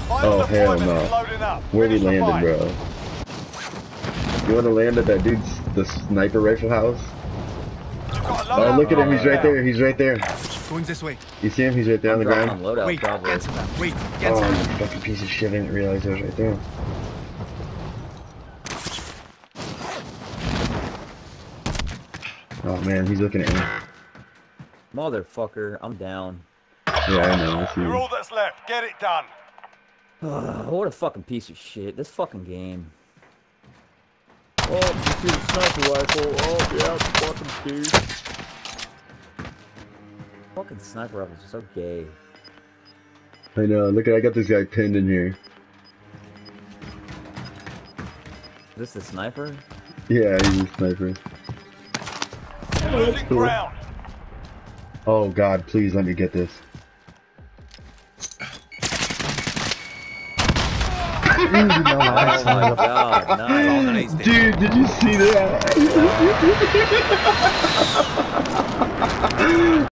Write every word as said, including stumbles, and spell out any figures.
Oh hell no. Where we landed, bro? You wanna land at that dude's the sniper rifle house? Oh look at him, he's right there, he's right there. Going this way. You see him? He's right there on the ground. Loadout, Wait, probably. cancel that. Wait, cancel Oh, that. you fucking piece of shit, I didn't realize I was right there. Oh man, he's looking at me. Motherfucker, I'm down. Yeah, I know, I see. You're all that's left. Get it done. What a fucking piece of shit. This fucking game. Oh, you see the sniper rifle. Oh, yeah, fucking dude. Fucking sniper rifles are so gay. I know, look at I got this guy pinned in here. Is this the sniper? Yeah, he's a sniper. Losing ground. Oh god, please let me get this. Oh my god, nice. Dude, did you see that?